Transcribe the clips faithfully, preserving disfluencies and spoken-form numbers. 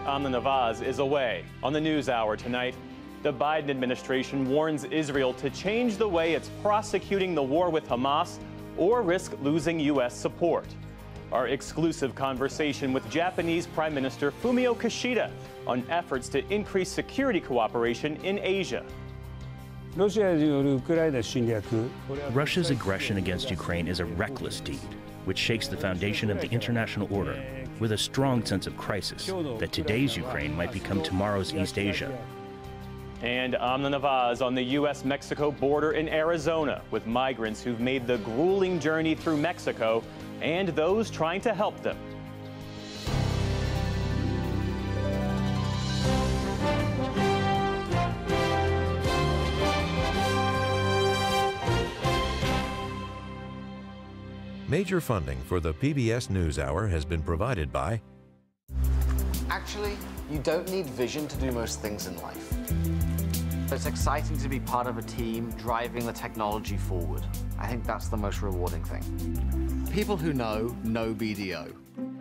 Amna Nawaz is away. On the NewsHour tonight, the Biden administration warns Israel to change the way it's prosecuting the war with Hamas or risk losing U S support. Our exclusive conversation with Japanese Prime Minister Fumio Kishida on efforts to increase security cooperation in Asia. Russia's aggression against Ukraine is a reckless deed, which shakes the foundation of the international order with a strong sense of crisis that today's Ukraine might become tomorrow's East Asia. And Amna Nawaz on the U S Mexico border in Arizona with migrants who've made the grueling journey through Mexico and those trying to help them. Major funding for the P B S NewsHour has been provided by... Actually, you don't need vision to do most things in life. It's exciting to be part of a team driving the technology forward. I think that's the most rewarding thing. People who know, know B D O.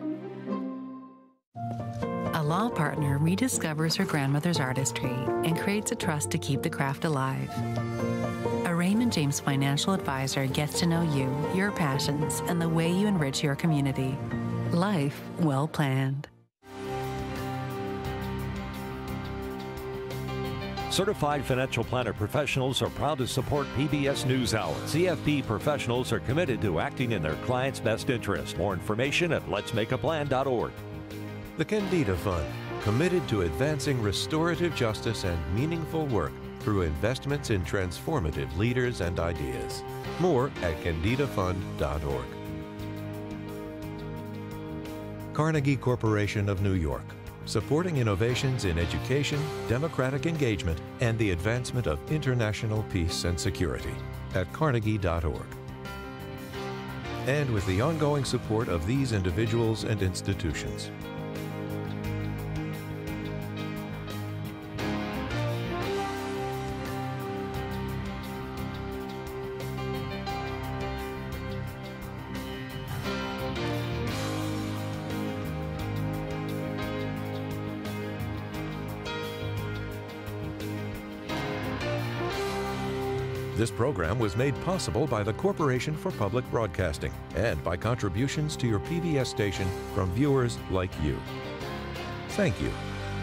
A law partner rediscovers her grandmother's artistry and creates a trust to keep the craft alive. A Raymond James financial advisor gets to know you, your passions, and the way you enrich your community. Life well planned. Certified financial planner professionals are proud to support P B S NewsHour. C F P professionals are committed to acting in their clients' best interest. More information at lets make a plan dot org. The Kendeda Fund, committed to advancing restorative justice and meaningful work through investments in transformative leaders and ideas. More at kendeda fund dot org. Carnegie Corporation of New York, supporting innovations in education, democratic engagement, and the advancement of international peace and security at carnegie dot org. And with the ongoing support of these individuals and institutions. This program was made possible by the Corporation for Public Broadcasting and by contributions to your P B S station from viewers like you. Thank you.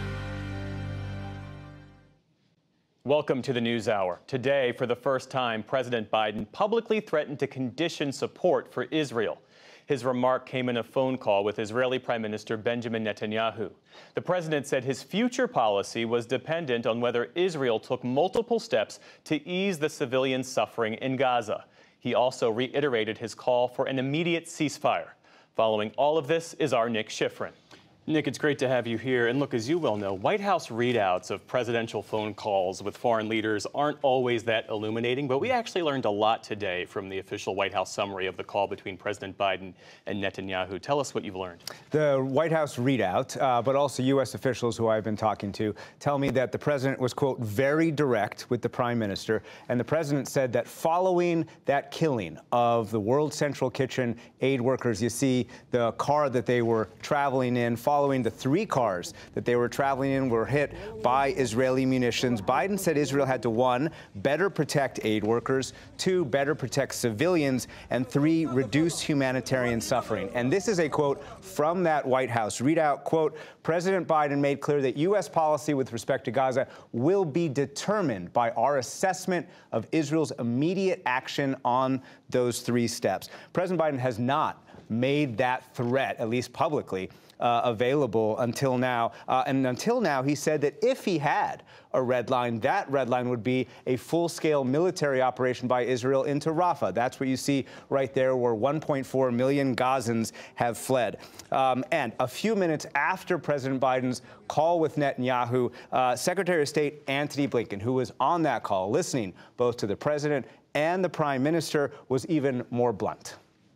Welcome to the NewsHour. Today, for the first time, President Biden publicly threatened to condition support for Israel. His remark came in a phone call with Israeli Prime Minister Benjamin Netanyahu. The president said his future policy was dependent on whether Israel took multiple steps to ease the civilian suffering in Gaza. He also reiterated his call for an immediate ceasefire. Following all of this is our Nick Schifrin. Nick, it's great to have you here. And look, as you well know, White House readouts of presidential phone calls with foreign leaders aren't always that illuminating, but we actually learned a lot today from the official White House summary of the call between President Biden and Netanyahu. Tell us what you've learned. The White House readout, uh, but also U S officials who I've been talking to, tell me that the president was, quote, very direct with the prime minister. And the president said that following that killing of the World Central Kitchen aid workers, you see the car that they were traveling in, following the three cars that they were traveling in were hit by Israeli munitions. Biden said Israel had to, one, better protect aid workers, two, better protect civilians, and three, reduce humanitarian suffering. And this is a quote from that White House readout. Quote, President Biden made clear that U S policy with respect to Gaza will be determined by our assessment of Israel's immediate action on those three steps. President Biden has not made that threat, at least publicly, Uh, available until now. Uh, and until now, he said that if he had a red line, that red line would be a full-scale military operation by Israel into Rafah. That's what you see right there, where one point four million Gazans have fled. Um, and a few minutes after President Biden's call with Netanyahu, uh, Secretary of State Antony Blinken, who was on that call, listening both to the president and the prime minister, was even more blunt.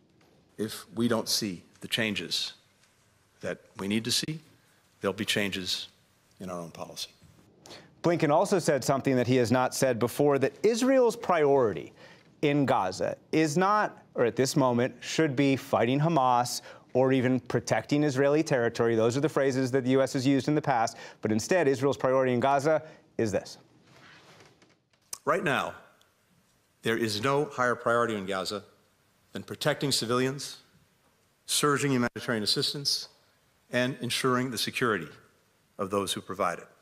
If we don't see the changes that we need to see, there'll be changes in our own policy. Blinken also said something that he has not said before, that Israel's priority in Gaza is not, or at this moment, should be fighting Hamas or even protecting Israeli territory. Those are the phrases that the U S has used in the past. But instead, Israel's priority in Gaza is this. Right now, there is no higher priority in Gaza than protecting civilians, surging humanitarian assistance, and ensuring the security of those who provide it.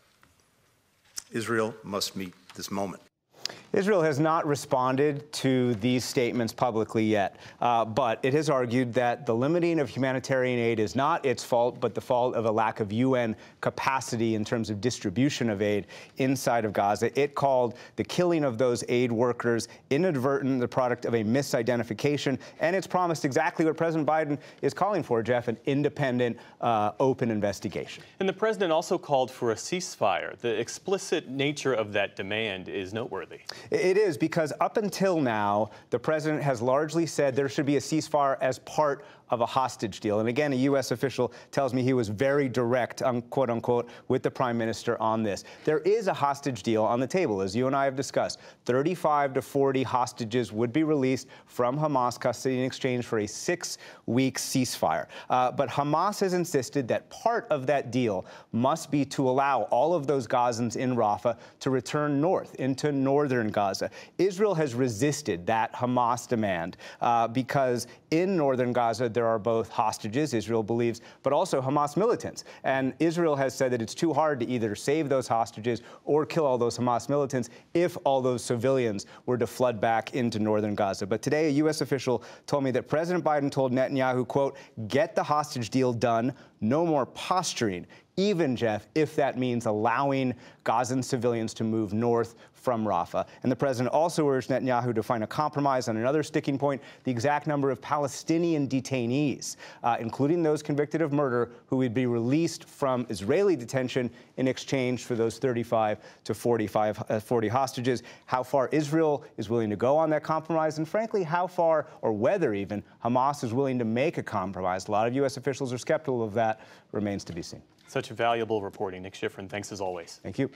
Israel must meet this moment. Israel has not responded to these statements publicly yet, uh, but it has argued that the limiting of humanitarian aid is not its fault, but the fault of a lack of U N capacity in terms of distribution of aid inside of Gaza. It called the killing of those aid workers inadvertent, the product of a misidentification, and it's promised exactly what President Biden is calling for, Jeff, an independent, uh, open investigation. And the president also called for a ceasefire. The explicit nature of that demand is noteworthy. It is, because up until now, the president has largely said there should be a ceasefire as part of a hostage deal. And again, a U S official tells me he was very direct, um, quote unquote, with the prime minister on this. There is a hostage deal on the table, as you and I have discussed. thirty-five to forty hostages would be released from Hamas custody in exchange for a six-week ceasefire. Uh, but Hamas has insisted that part of that deal must be to allow all of those Gazans in Rafah to return north into northern Gaza. Israel has resisted that Hamas demand uh, because in northern Gaza, there are both hostages, Israel believes, but also Hamas militants. And Israel has said that it's too hard to either save those hostages or kill all those Hamas militants if all those civilians were to flood back into northern Gaza. But today, a U S official told me that President Biden told Netanyahu, quote, get the hostage deal done, no more posturing, even, Jeff, if that means allowing Gazan civilians to move north from Rafah. And the president also urged Netanyahu to find a compromise on another sticking point, the exact number of Palestinian detainees, uh, including those convicted of murder, who would be released from Israeli detention in exchange for those thirty-five to forty-five, uh, forty hostages. How far Israel is willing to go on that compromise, and frankly, how far, or whether even, Hamas is willing to make a compromise. A lot of U S officials are skeptical of that. Remains to be seen. Such valuable reporting. Nick Schifrin, thanks as always. Thank you.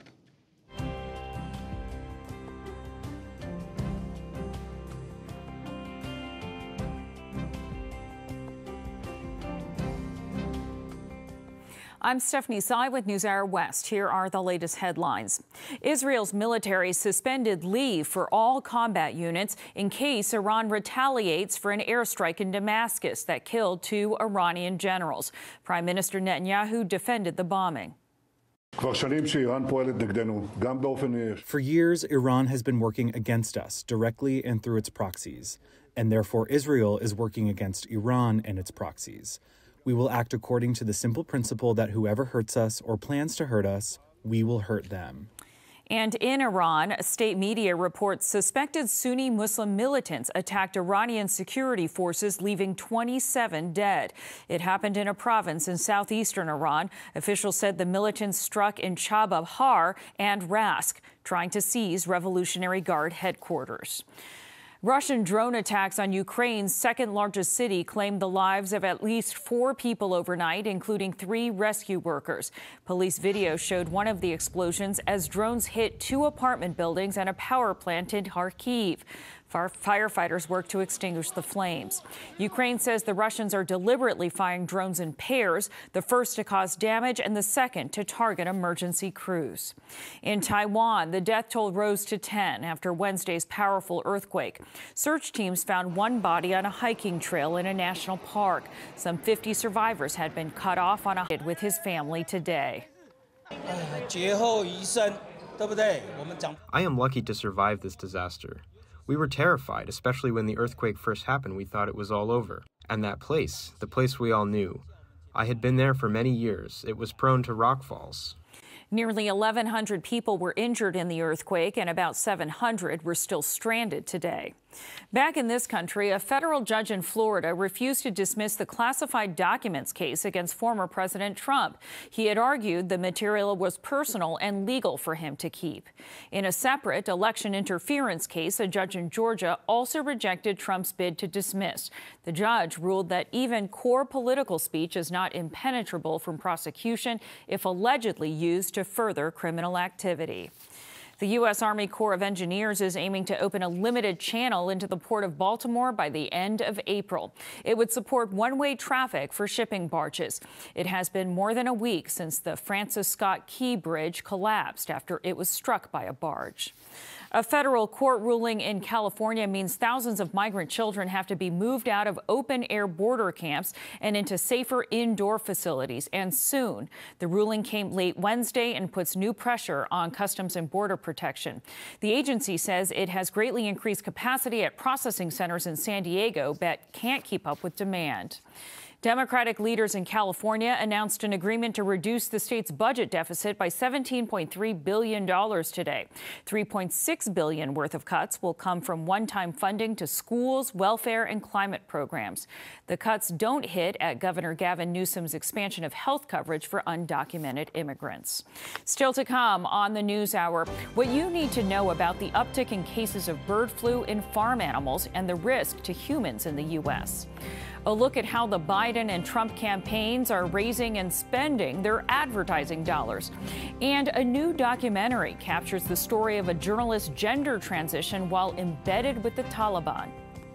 I'm Stephanie Tsai with NewsHour West. Here are the latest headlines. Israel's military suspended leave for all combat units in case Iran retaliates for an airstrike in Damascus that killed two Iranian generals. Prime Minister Netanyahu defended the bombing. For years, Iran has been working against us directly and through its proxies, and therefore Israel is working against Iran and its proxies. We will act according to the simple principle that whoever hurts us or plans to hurt us, we will hurt them. And in Iran, state media reports suspected Sunni Muslim militants attacked Iranian security forces, leaving twenty-seven dead. It happened in a province in southeastern Iran. Officials said the militants struck in Chabahar and Rask, trying to seize Revolutionary Guard headquarters. Russian drone attacks on Ukraine's second-largest city claimed the lives of at least four people overnight, including three rescue workers. Police video showed one of the explosions as drones hit two apartment buildings and a power plant in Kharkiv. Firefighters worked to extinguish the flames. Ukraine says the Russians are deliberately firing drones in pairs, the first to cause damage and the second to target emergency crews. In Taiwan, the death toll rose to ten after Wednesday's powerful earthquake. Search teams found one body on a hiking trail in a national park. Some fifty survivors had been cut off on a hike with his family today. I am lucky to survive this disaster. We were terrified, especially when the earthquake first happened. We thought it was all over. And that place, the place we all knew, I had been there for many years. It was prone to rockfalls. Nearly eleven hundred people were injured in the earthquake, and about seven hundred were still stranded today. Back in this country, a federal judge in Florida refused to dismiss the classified documents case against former President Trump. He had argued the material was personal and legal for him to keep. In a separate election interference case, a judge in Georgia also rejected Trump's bid to dismiss. The judge ruled that even core political speech is not impenetrable from prosecution if allegedly used to further criminal activity. The U S Army Corps of Engineers is aiming to open a limited channel into the Port of Baltimore by the end of April. It would support one-way traffic for shipping barges. It has been more than a week since the Francis Scott Key Bridge collapsed after it was struck by a barge. A federal court ruling in California means thousands of migrant children have to be moved out of open-air border camps and into safer indoor facilities, and soon. The ruling came late Wednesday and puts new pressure on Customs and Border Protection. The agency says it has greatly increased capacity at processing centers in San Diego, but can't keep up with demand. Democratic leaders in California announced an agreement to reduce the state's budget deficit by seventeen point three billion dollars today. three point six billion dollars worth of cuts will come from one-time funding to schools, welfare, and climate programs. The cuts don't hit at Governor Gavin Newsom's expansion of health coverage for undocumented immigrants. Still to come on the NewsHour, what you need to know about the uptick in cases of bird flu in farm animals and the risk to humans in the U S A look at how the Biden and Trump campaigns are raising and spending their advertising dollars. And a new documentary captures the story of a journalist's gender transition while embedded with the Taliban.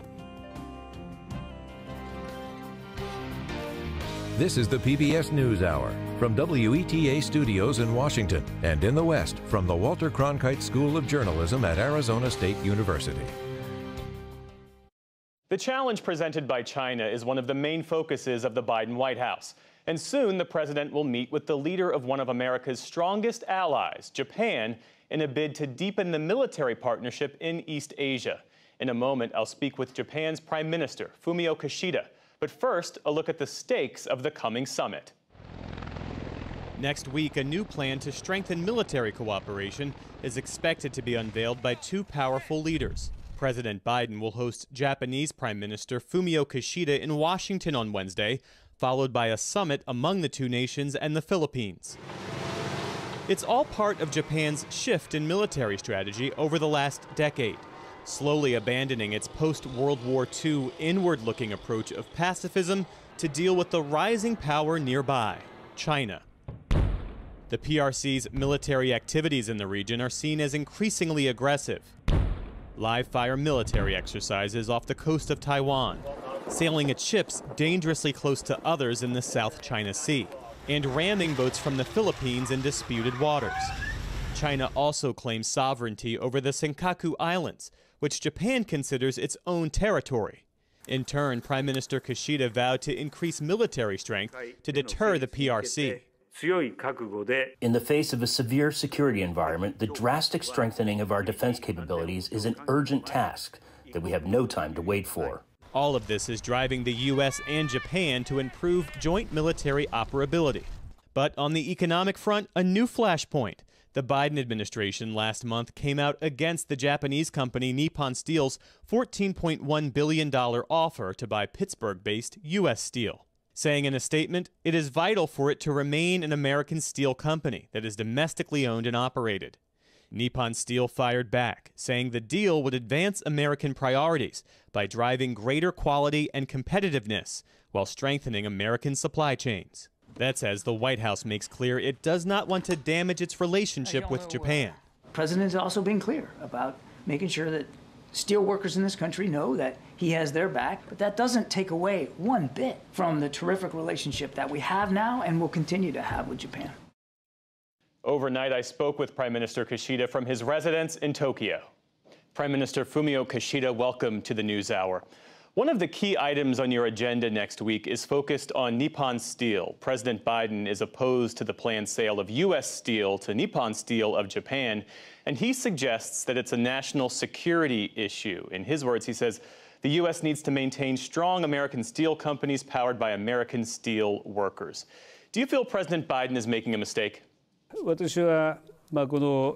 This is the P B S NewsHour from W E T A Studios in Washington and in the West from the Walter Cronkite School of Journalism at Arizona State University. The challenge presented by China is one of the main focuses of the Biden White House. And soon the president will meet with the leader of one of America's strongest allies, Japan, in a bid to deepen the military partnership in East Asia. In a moment, I'll speak with Japan's Prime Minister, Fumio Kishida. But first, a look at the stakes of the coming summit. Next week, a new plan to strengthen military cooperation is expected to be unveiled by two powerful leaders. President Biden will host Japanese Prime Minister Fumio Kishida in Washington on Wednesday, followed by a summit among the two nations and the Philippines. It's all part of Japan's shift in military strategy over the last decade, slowly abandoning its post-World War Two inward-looking approach of pacifism to deal with the rising power nearby, China. The P R C's military activities in the region are seen as increasingly aggressive. Live-fire military exercises off the coast of Taiwan, sailing its ships dangerously close to others in the South China Sea, and ramming boats from the Philippines in disputed waters. China also claims sovereignty over the Senkaku Islands, which Japan considers its own territory. In turn, Prime Minister Kishida vowed to increase military strength to deter the P R C. In the face of a severe security environment, the drastic strengthening of our defense capabilities is an urgent task that we have no time to wait for. All of this is driving the U S and Japan to improve joint military operability. But on the economic front, a new flashpoint. The Biden administration last month came out against the Japanese company Nippon Steel's fourteen point one billion dollars offer to buy Pittsburgh-based U S Steel, saying in a statement, it is vital for it to remain an American steel company that is domestically owned and operated. Nippon Steel fired back, saying the deal would advance American priorities by driving greater quality and competitiveness while strengthening American supply chains. That's as the White House makes clear it does not want to damage its relationship with Japan. The president has also been clear about making sure that steel workers in this country know that he has their back, but that doesn't take away one bit from the terrific relationship that we have now and will continue to have with Japan. Overnight, I spoke with Prime Minister Kishida from his residence in Tokyo. Prime Minister Fumio Kishida, welcome to the NewsHour. One of the key items on your agenda next week is focused on Nippon Steel. President Biden is opposed to the planned sale of U S Steel to Nippon Steel of Japan, and he suggests that it's a national security issue. In his words, he says the U S needs to maintain strong American steel companies powered by American steel workers. Do you feel President Biden is making a mistake? 私はまあこの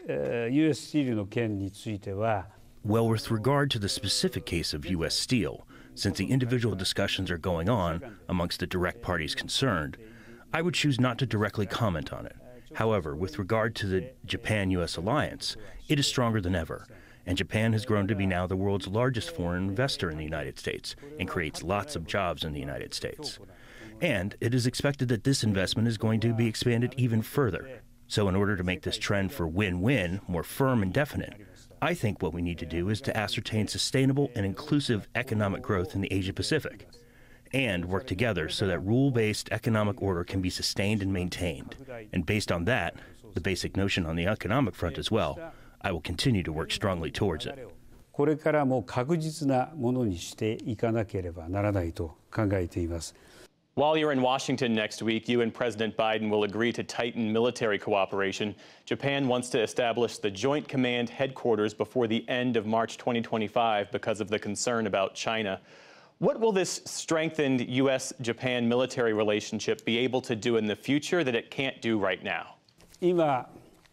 U S スティールの件については Well, with regard to the specific case of U S Steel, since the individual discussions are going on amongst the direct parties concerned, I would choose not to directly comment on it. However, with regard to the Japan-U S alliance, it is stronger than ever, and Japan has grown to be now the world's largest foreign investor in the United States and creates lots of jobs in the United States. And it is expected that this investment is going to be expanded even further. So in order to make this trend for win-win more firm and definite, I think what we need to do is to ascertain sustainable and inclusive economic growth in the Asia-Pacific and work together so that rule-based economic order can be sustained and maintained. And based on that, the basic notion on the economic front as well, I will continue to work strongly towards it. これからも確実なものにしていかなければならないと考えています。 While you're in Washington next week, you and President Biden will agree to tighten military cooperation. Japan wants to establish the Joint Command headquarters before the end of March twenty twenty-five because of the concern about China. What will this strengthened U S Japan military relationship be able to do in the future that it can't do right now? 今、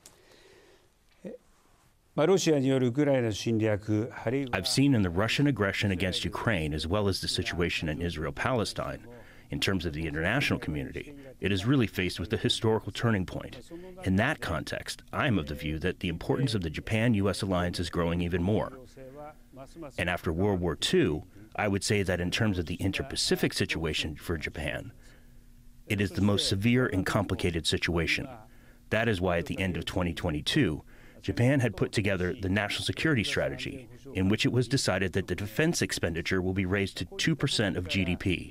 ロシアによるウクライナ侵略、あるいは I've seen in the Russian aggression against Ukraine, as well as the situation in Israel-Palestine, in terms of the international community, it is really faced with a historical turning point. In that context, I am of the view that the importance of the Japan U S alliance is growing even more. And after World War Two, I would say that in terms of the inter-Pacific situation for Japan, it is the most severe and complicated situation. That is why at the end of twenty twenty-two, Japan had put together the National Security Strategy, in which it was decided that the defense expenditure will be raised to two percent of G D P.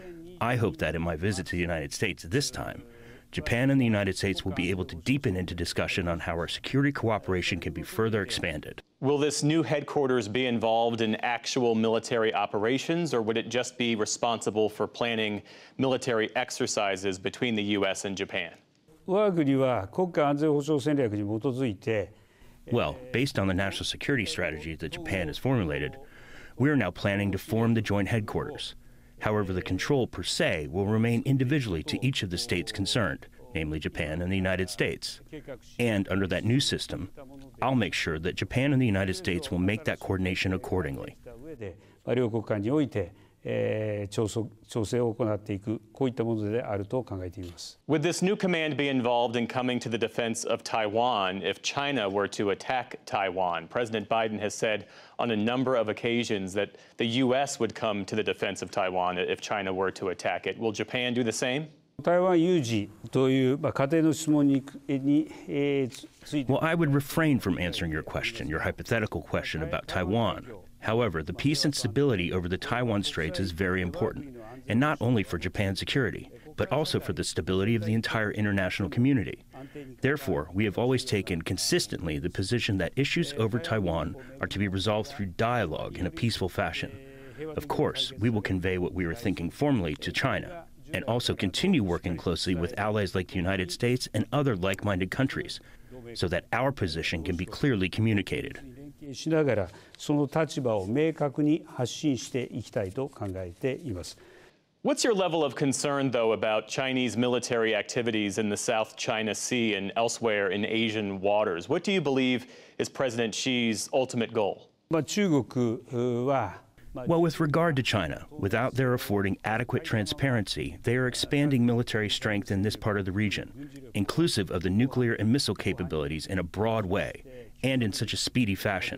I hope that in my visit to the United States this time, Japan and the United States will be able to deepen into discussion on how our security cooperation can be further expanded. Will this new headquarters be involved in actual military operations, or would it just be responsible for planning military exercises between the U S and Japan? 我が国は国家安全保障戦略に基づいて Well, based on the national security strategy that Japan has formulated, we are now planning to form the joint headquarters. However, the control per se will remain individually to each of the states concerned, namely Japan and the United States. And under that new system, I'll make sure that Japan and the United States will make that coordination accordingly. 両国間において 調整を行っていくこういったものであると考えています。 Would this new command be involved in coming to the defense of Taiwan if China were to attack Taiwan? President Biden has said on a number of occasions that the U S would come to the defense of Taiwan if China were to attack it. Will Japan do the same? 台湾有事という仮定の質問について Well, I would refrain from answering your question, your hypothetical question about Taiwan. However, the peace and stability over the Taiwan Straits is very important, and not only for Japan's security, but also for the stability of the entire international community. Therefore, we have always taken consistently the position that issues over Taiwan are to be resolved through dialogue in a peaceful fashion. Of course, we will convey what we are thinking formally to China, and also continue working closely with allies like the United States and other like-minded countries, so that our position can be clearly communicated. しながらその立場を明確に発信していきたいと考えています。 What's your level of concern, though, about Chinese military activities in the South China Sea and elsewhere in Asian waters? What do you believe is President Xi's ultimate goal? まあ中国は Well, with regard to China, without their affording adequate transparency, they are expanding military strength in this part of the region, inclusive of the nuclear and missile capabilities in a broad way, and in such a speedy fashion.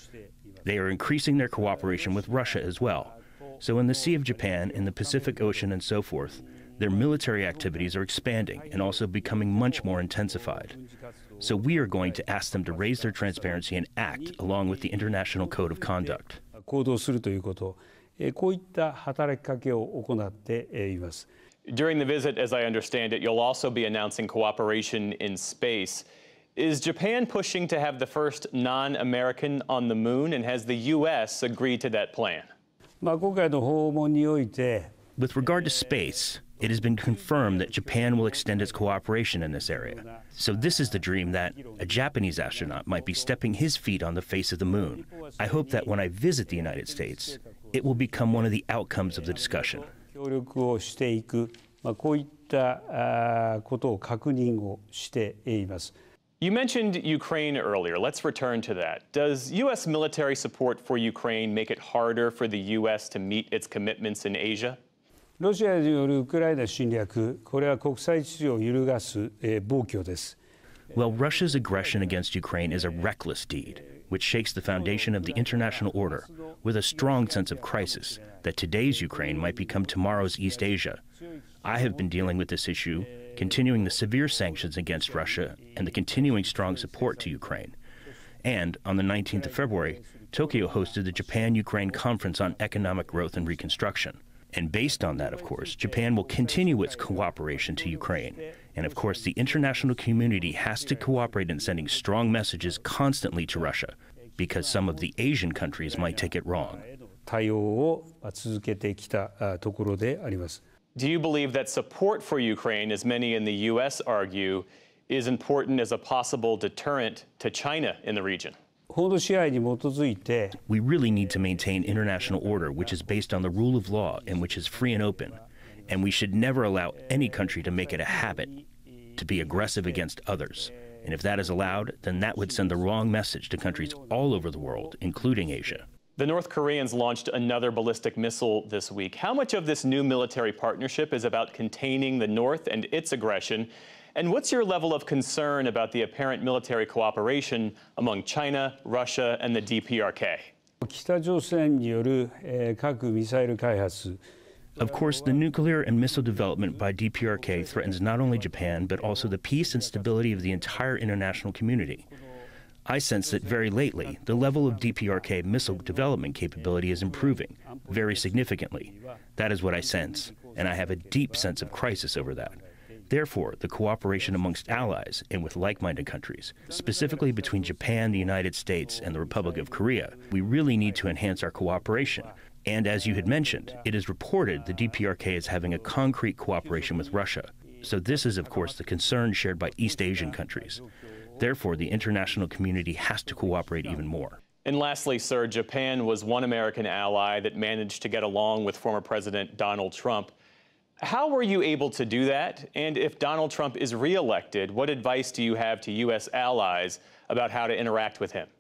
They are increasing their cooperation with Russia as well. So in the Sea of Japan, in the Pacific Ocean, and so forth, their military activities are expanding and also becoming much more intensified. So we are going to ask them to raise their transparency and act along with the International Code of Conduct. 行動するということ、こういった働きかけを行っています。 During the visit, as I understand it, you'll also be announcing cooperation in space. Is Japan pushing to have the first non-American on the moon, and has the U S agreed to that plan? まあ今回の訪問において With regard to space, it has been confirmed that Japan will extend its cooperation in this area. So this is the dream that a Japanese astronaut might be stepping his feet on the face of the moon. I hope that when I visit the United States, it will become one of the outcomes of the discussion. 協力をしていく、まあこういったことを確認をしています。 You mentioned Ukraine earlier. Let's return to that. Does U S military support for Ukraine make it harder for the U S to meet its commitments in Asia? ロシアによるウクライナ侵略、これは国際秩序を揺るがす暴挙です。 Well, Russia's aggression against Ukraine is a reckless deed, which shakes the foundation of the international order, with a strong sense of crisis that today's Ukraine might become tomorrow's East Asia. I have been dealing with this issue, continuing the severe sanctions against Russia and the continuing strong support to Ukraine. And on the nineteenth of February, Tokyo hosted the Japan-Ukraine Conference on Economic Growth and Reconstruction. And based on that, of course, Japan will continue its cooperation to Ukraine. And of course, the international community has to cooperate in sending strong messages constantly to Russia, because some of the Asian countries might take it wrong. Do you believe that support for Ukraine, as many in the U S argue, is important as a possible deterrent to China in the region? We really need to maintain international order, which is based on the rule of law and which is free and open. And we should never allow any country to make it a habit to be aggressive against others. And if that is allowed, then that would send the wrong message to countries all over the world, including Asia. The North Koreans launched another ballistic missile this week. How much of this new military partnership is about containing the North and its aggression? And what's your level of concern about the apparent military cooperation among China, Russia, and the D P R K? Of course, the nuclear and missile development by D P R K threatens not only Japan, but also the peace and stability of the entire international community. I sense that very lately, the level of D P R K missile development capability is improving very significantly. That is what I sense, and I have a deep sense of crisis over that. Therefore, the cooperation amongst allies and with like-minded countries, specifically between Japan, the United States, and the Republic of Korea, we really need to enhance our cooperation. And as you had mentioned, it is reported the D P R K is having a concrete cooperation with Russia. So this is, of course, the concern shared by East Asian countries. Therefore, the international community has to cooperate even more. And lastly, sir, Japan was one American ally that managed to get along with former President Donald Trump. How were you able to do that? And if Donald Trump is reelected, what advice do you have to U S allies about how to interact with him?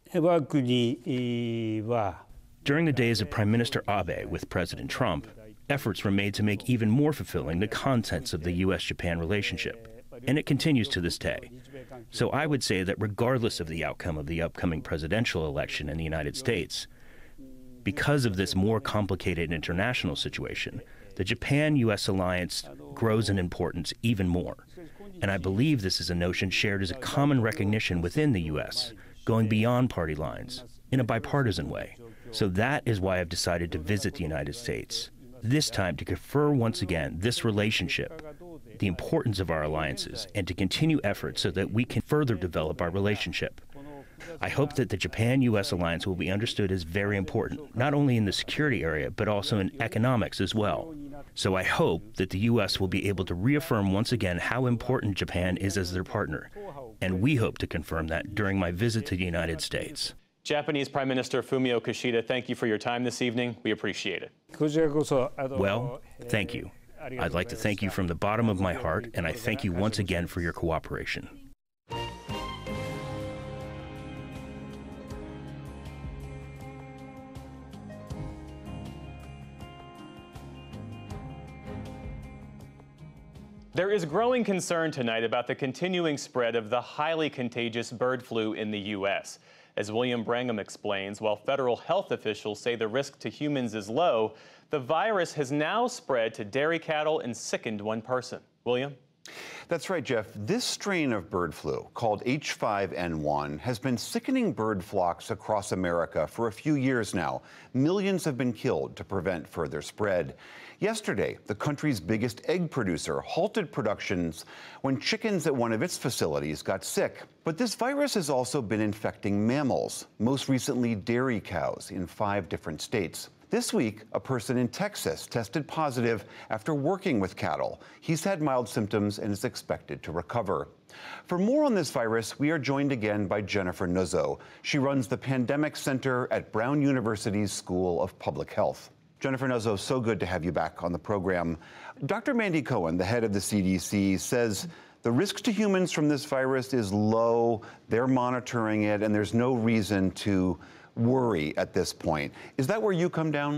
During the days of Prime Minister Abe with President Trump, efforts were made to make even more fulfilling the contents of the U S Japan relationship, and it continues to this day. So I would say that regardless of the outcome of the upcoming presidential election in the United States, because of this more complicated international situation, the Japan-U S alliance grows in importance even more. And I believe this is a notion shared as a common recognition within the U S, going beyond party lines, in a bipartisan way. So that is why I've decided to visit the United States, this time to confer once again this relationship, the importance of our alliances, and to continue efforts so that we can further develop our relationship. I hope that the Japan-U S alliance will be understood as very important, not only in the security area, but also in economics as well. So I hope that the U S will be able to reaffirm once again how important Japan is as their partner. And we hope to confirm that during my visit to the United States. Japanese Prime Minister Fumio Kishida, thank you for your time this evening. We appreciate it. Well, thank you. I'd like to thank you from the bottom of my heart, and I thank you once again for your cooperation. There is growing concern tonight about the continuing spread of the highly contagious bird flu in the U S. As William Brangham explains, while federal health officials say the risk to humans is low, the virus has now spread to dairy cattle and sickened one person. William? That's right, Jeff. This strain of bird flu, called H five N one, has been sickening bird flocks across America for a few years now. Millions have been killed to prevent further spread. Yesterday, the country's biggest egg producer halted productions when chickens at one of its facilities got sick. But this virus has also been infecting mammals, most recently dairy cows in five different states. This week, a person in Texas tested positive after working with cattle. He's had mild symptoms and is expected to recover. For more on this virus, we are joined again by Jennifer Nuzzo. She runs the Pandemic Center at Brown University's School of Public Health. Jennifer Nuzzo, so good to have you back on the program. Doctor Mandy Cohen, the head of the C D C, says the risk to humans from this virus is low. They're monitoring it, and there's no reason to worry at this point. Is that where you come down?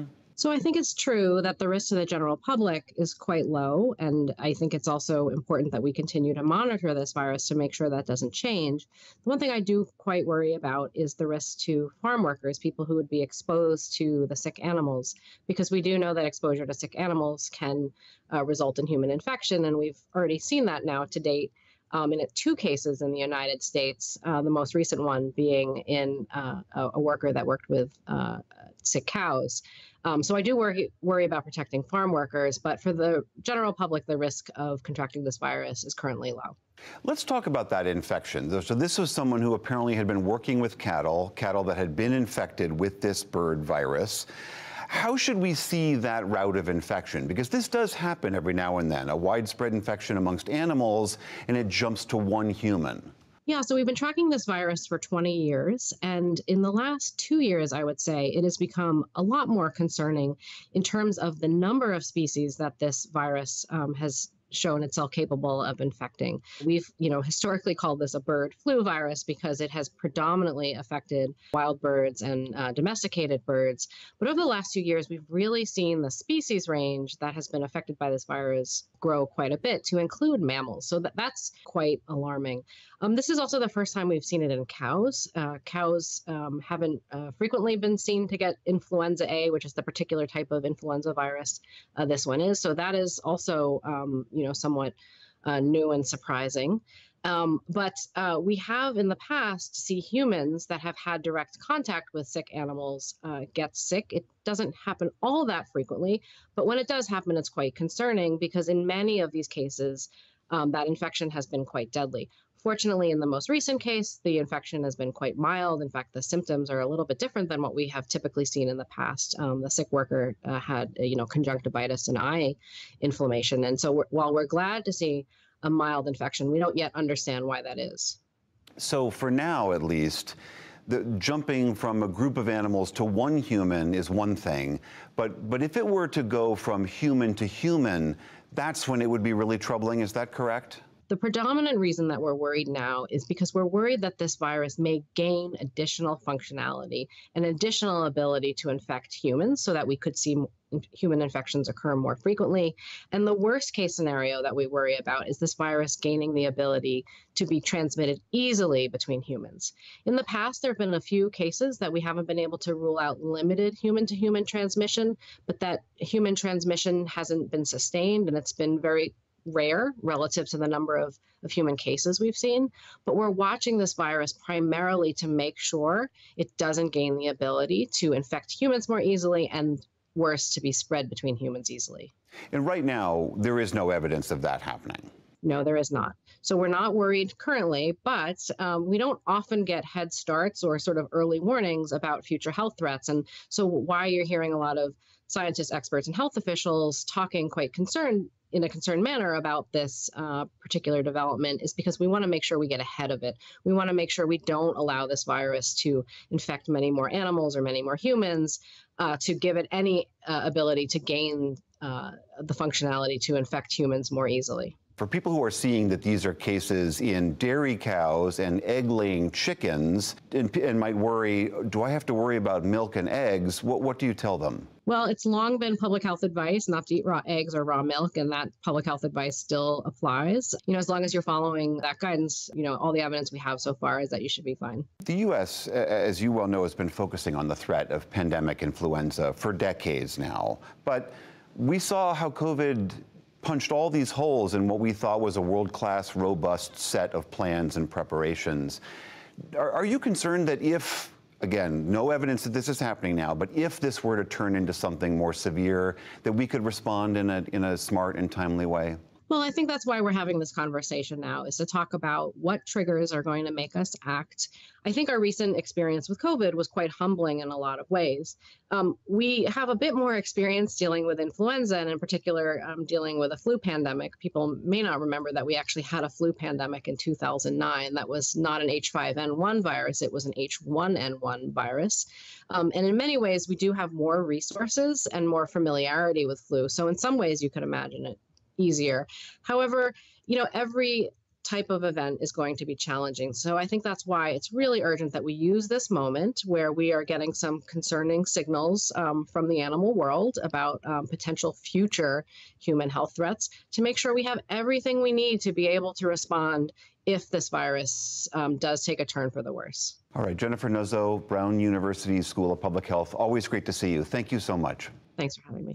So I think it's true that the risk to the general public is quite low. And I think it's also important that we continue to monitor this virus to make sure that doesn't change. The one thing I do quite worry about is the risk to farm workers, people who would be exposed to the sick animals, because we do know that exposure to sick animals can uh, result in human infection. And we've already seen that now to date. Um, in two cases in the United States, uh, the most recent one being in uh, a, a worker that worked with uh, sick cows. Um, so I do worry, worry about protecting farm workers, but for the general public, the risk of contracting this virus is currently low. Let's talk about that infection. So this was someone who apparently had been working with cattle, cattle that had been infected with this bird virus. How should we see that route of infection? Because this does happen every now and then, a widespread infection amongst animals, and it jumps to one human. Yeah, so we've been tracking this virus for twenty years, and in the last two years, I would say, it has become a lot more concerning in terms of the number of species that this virus um, has shown itself capable of infecting. We've, you know, historically called this a bird flu virus because it has predominantly affected wild birds and uh, domesticated birds. But over the last two years, we've really seen the species range that has been affected by this virus grow quite a bit to include mammals. So that, that's quite alarming. Um, this is also the first time we've seen it in cows. Uh, cows um, haven't uh, frequently been seen to get influenza A, which is the particular type of influenza virus uh, this one is. So that is also, um, you know, somewhat uh, new and surprising. Um, but uh, we have in the past see humans that have had direct contact with sick animals uh, get sick. It doesn't happen all that frequently, but when it does happen, it's quite concerning because in many of these cases, um, that infection has been quite deadly. Fortunately, in the most recent case, the infection has been quite mild. In fact, the symptoms are a little bit different than what we have typically seen in the past. Um, the sick worker uh, had, you know, conjunctivitis and eye inflammation. And so we're, while we're glad to see a mild infection, we don't yet understand why that is. So for now, at least, the jumping from a group of animals to one human is one thing. But, but if it were to go from human to human, that's when it would be really troubling. Is that correct? The predominant reason that we're worried now is because we're worried that this virus may gain additional functionality and additional ability to infect humans so that we could see human infections occur more frequently. And the worst case scenario that we worry about is this virus gaining the ability to be transmitted easily between humans. In the past, there have been a few cases that we haven't been able to rule out limited human-to-human transmission, but that human transmission hasn't been sustained, and it's been very rare relative to the number of, of human cases we've seen. But we're watching this virus primarily to make sure it doesn't gain the ability to infect humans more easily and worse, to be spread between humans easily. And right now, there is no evidence of that happening. No, there is not. So we're not worried currently, but um, we don't often get head starts or sort of early warnings about future health threats. And so why you're hearing a lot of scientists, experts, and health officials talking quite concerned in a concerned manner about this uh, particular development is because we want to make sure we get ahead of it. We want to make sure we don't allow this virus to infect many more animals or many more humans, uh, to give it any uh, ability to gain uh, the functionality to infect humans more easily. For people who are seeing that these are cases in dairy cows and egg-laying chickens and, and might worry, do I have to worry about milk and eggs? What, what do you tell them? Well, it's long been public health advice not to eat raw eggs or raw milk, and that public health advice still applies. You know, as long as you're following that guidance, you know, all the evidence we have so far is that you should be fine. The U S, as you well know, has been focusing on the threat of pandemic influenza for decades now. But we saw how COVID punched all these holes in what we thought was a world-class, robust set of plans and preparations. Are, are you concerned that if, again, no evidence that this is happening now, but if this were to turn into something more severe, that we could respond in a, in a smart and timely way? Well, I think that's why we're having this conversation now, is to talk about what triggers are going to make us act. I think our recent experience with COVID was quite humbling in a lot of ways. Um, we have a bit more experience dealing with influenza, and in particular, um, dealing with a flu pandemic. People may not remember that we actually had a flu pandemic in two thousand nine. That was not an H five N one virus, it was an H one N one virus. Um, and in many ways, we do have more resources and more familiarity with flu. So in some ways, you could imagine it easier. However, you know, every type of event is going to be challenging. So I think that's why it's really urgent that we use this moment where we are getting some concerning signals um, from the animal world about um, potential future human health threats to make sure we have everything we need to be able to respond if this virus um, does take a turn for the worse. All right, Jennifer Nuzzo, Brown University School of Public Health. Always great to see you. Thank you so much. Thanks for having me.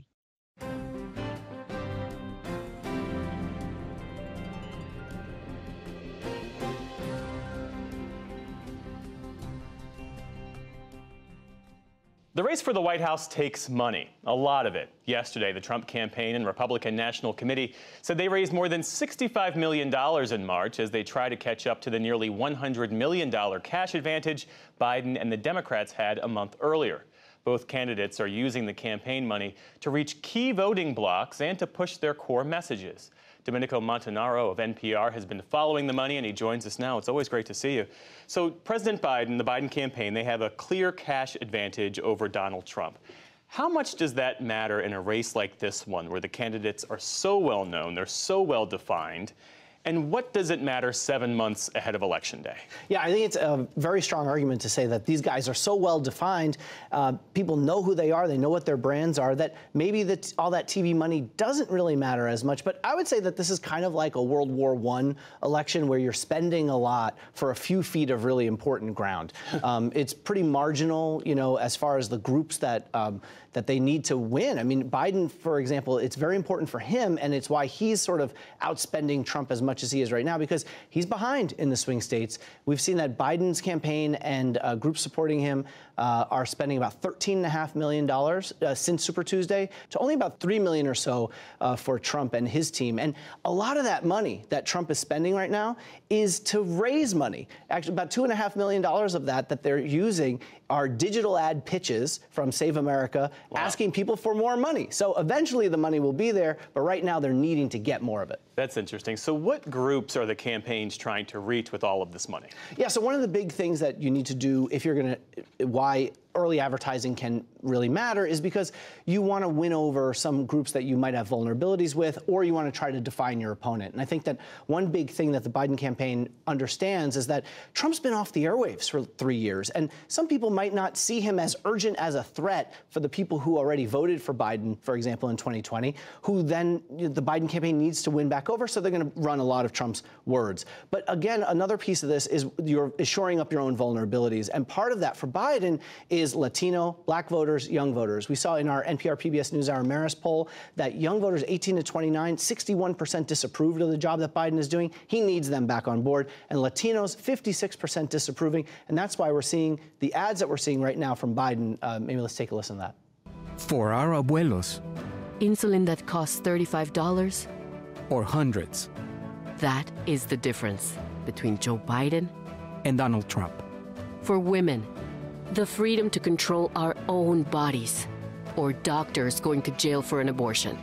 The race for the White House takes money, a lot of it. Yesterday, the Trump campaign and Republican National Committee said they raised more than sixty-five million dollars in March as they try to catch up to the nearly one hundred million dollars cash advantage Biden and the Democrats had a month earlier. Both candidates are using the campaign money to reach key voting blocs and to push their core messages. Domenico Montanaro of N P R has been following the money, and he joins us now. It's always great to see you. So President Biden, the Biden campaign, they have a clear cash advantage over Donald Trump. How much does that matter in a race like this one, where the candidates are so well known, they're so well defined? And what does it matter seven months ahead of Election Day? Yeah, I think it's a very strong argument to say that these guys are so well defined. Uh, people know who they are. They know what their brands are, that maybe that all that T V money doesn't really matter as much. But I would say that this is kind of like a World War One election where you're spending a lot for a few feet of really important ground. Um, it's pretty marginal, you know, as far as the groups that um, that they need to win. I mean, Biden, for example, it's very important for him, and it's why he's sort of outspending Trump as much as he is right now, because he's behind in the swing states. We've seen that Biden's campaign and uh, groups supporting him uh, are spending about thirteen point five million dollars uh, since Super Tuesday to only about three million dollars or so uh, for Trump and his team. And a lot of that money that Trump is spending right now is to raise money. Actually, about two point five million dollars of that that they're using are digital ad pitches from Save America, wow, asking people for more money. So eventually the money will be there, but right now they're needing to get more of it. That's interesting. So what groups are the campaigns trying to reach with all of this money? Yeah, so one of the big things that you need to do if you're going to, why early advertising can really matter is because you want to win over some groups that you might have vulnerabilities with, or you want to try to define your opponent. And I think that one big thing that the Biden campaign understands is that Trump's been off the airwaves for three years, and some people might not see him as urgent as a threat for the people who already voted for Biden, for example, in twenty twenty, who then the Biden campaign needs to win back over, so they're going to run a lot of Trump's words. But again, another piece of this is you're is shoring up your own vulnerabilities, and part of that for Biden is Latino, black voters, young voters. We saw in our N P R P B S NewsHour Marist poll that young voters eighteen to twenty-nine, sixty-one percent disapproved of the job that Biden is doing. He needs them back on board. And Latinos, fifty-six percent disapproving. And that's why we're seeing the ads that we're seeing right now from Biden. Uh, maybe let's take a listen to that. For our abuelos. Insulin that costs thirty-five dollars. Or hundreds. That is the difference between Joe Biden and Donald Trump. For women, the freedom to control our own bodies, or doctors going to jail for an abortion.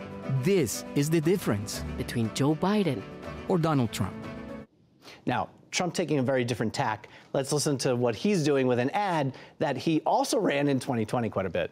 This is the difference between Joe Biden or Donald Trump. Now, Trump taking a very different tack. Let's listen to what he's doing with an ad that he also ran in twenty twenty quite a bit.